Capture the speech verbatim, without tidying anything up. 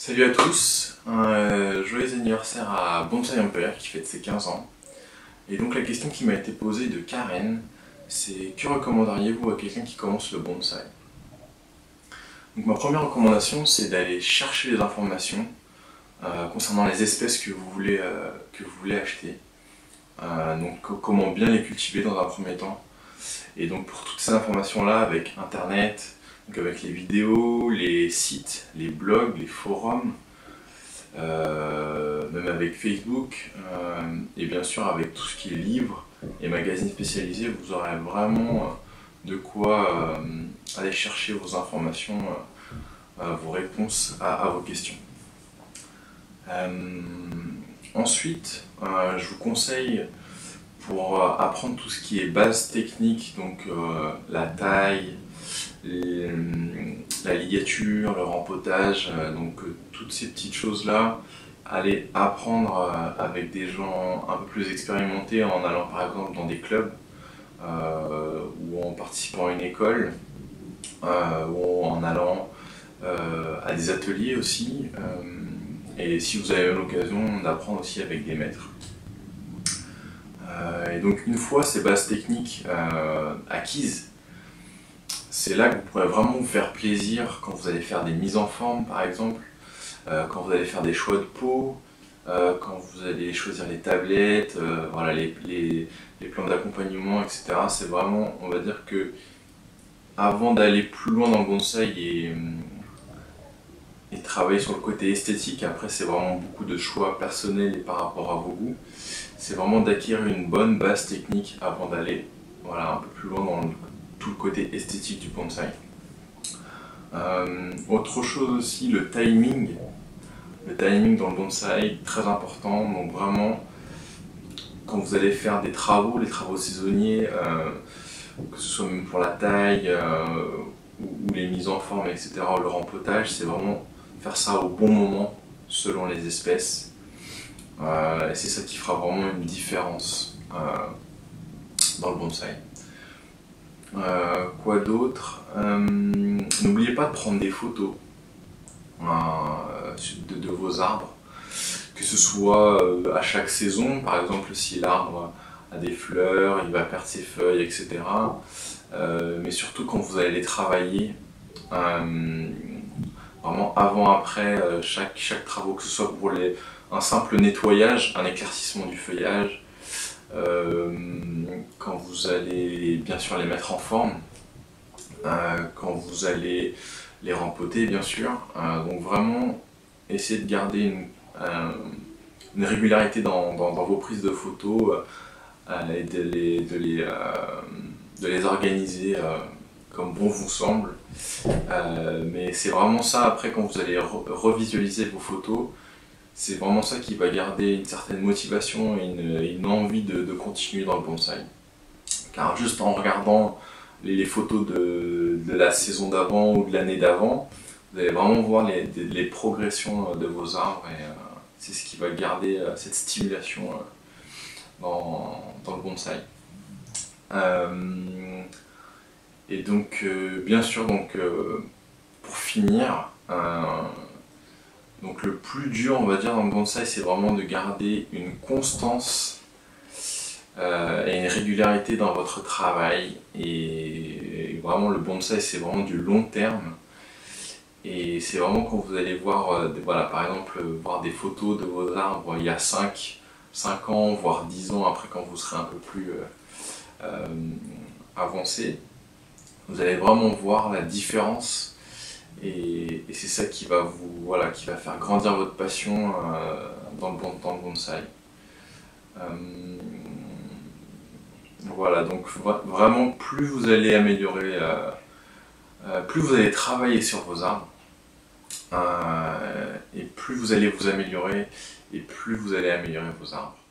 Salut à tous, euh, joyeux anniversaire à Bonsai Empire qui fête ses quinze ans. Et donc la question qui m'a été posée de Karen, c'est que recommanderiez-vous à quelqu'un qui commence le bonsai? Donc ma première recommandation, c'est d'aller chercher les informations euh, concernant les espèces que vous voulez, euh, que vous voulez acheter. Euh, donc comment bien les cultiver dans un premier temps. Et donc pour toutes ces informations-là, avec Internet, donc avec les vidéos, les sites, les blogs, les forums, euh, même avec Facebook, euh, et bien sûr avec tout ce qui est livres et magazines spécialisés, vous aurez vraiment euh, de quoi euh, aller chercher vos informations, euh, vos réponses à, à vos questions. Euh, ensuite, euh, je vous conseille, pour euh, apprendre tout ce qui est base technique, donc euh, la taille, les, la ligature, le rempotage, euh, donc euh, toutes ces petites choses-là, aller apprendre euh, avec des gens un peu plus expérimentés en allant par exemple dans des clubs euh, ou en participant à une école euh, ou en allant euh, à des ateliers aussi, euh, et si vous avez l'occasion d'apprendre aussi avec des maîtres. Et donc une fois ces bases techniques euh, acquises, c'est là que vous pourrez vraiment vous faire plaisir quand vous allez faire des mises en forme par exemple, euh, quand vous allez faire des choix de pot, euh, quand vous allez choisir les tablettes, euh, voilà, les, les, les plans d'accompagnement, et cetera. C'est vraiment, on va dire que avant d'aller plus loin dans le bonsaï et, et travailler sur le côté esthétique, après c'est vraiment beaucoup de choix personnels et par rapport à vos goûts. C'est vraiment d'acquérir une bonne base technique avant d'aller voilà, un peu plus loin dans le, tout le côté esthétique du bonsaï. Euh, autre chose aussi, le timing. Le timing dans le bonsaï, très important. Donc vraiment, quand vous allez faire des travaux, les travaux saisonniers, euh, que ce soit même pour la taille euh, ou, ou les mises en forme, et cetera, le rempotage, c'est vraiment faire ça au bon moment selon les espèces. Euh, et c'est ça qui fera vraiment une différence euh, dans le bonsaï. Euh, quoi d'autre? euh, N'oubliez pas de prendre des photos euh, de, de vos arbres, que ce soit euh, à chaque saison, par exemple si l'arbre a des fleurs, il va perdre ses feuilles, et cetera. Euh, mais surtout quand vous allez les travailler, euh, vraiment avant-après euh, chaque, chaque travaux, que ce soit pour les un simple nettoyage, un éclaircissement du feuillage, euh, quand vous allez bien sûr les mettre en forme, euh, quand vous allez les rempoter bien sûr, euh, donc vraiment essayez de garder une, euh, une régularité dans, dans, dans vos prises de photos euh, et de les, de les, euh, de les organiser euh, comme bon vous semble, euh, mais c'est vraiment ça après quand vous allez re revisualiser vos photos. C'est vraiment ça qui va garder une certaine motivation et une, une envie de, de continuer dans le bonsaï. Car juste en regardant les, les photos de, de la saison d'avant ou de l'année d'avant, vous allez vraiment voir les, les progressions de vos arbres et euh, c'est ce qui va garder euh, cette stimulation euh, dans, dans le bonsaï. Euh, et donc, euh, bien sûr, donc, euh, pour finir, euh, donc le plus dur, on va dire, dans le bonsaï, c'est vraiment de garder une constance euh, et une régularité dans votre travail. Et, et vraiment, le bonsaï, c'est vraiment du long terme. Et c'est vraiment quand vous allez voir, euh, voilà, par exemple, voir des photos de vos arbres il y a cinq ans, voire dix ans après, quand vous serez un peu plus euh, euh, avancé, vous allez vraiment voir la différence. Et, et c'est ça qui va vous, voilà, qui va faire grandir votre passion euh, dans, le, dans le bonsaï. Euh, voilà, donc vraiment plus vous allez améliorer, euh, euh, plus vous allez travailler sur vos arbres, euh, et plus vous allez vous améliorer, et plus vous allez améliorer vos arbres.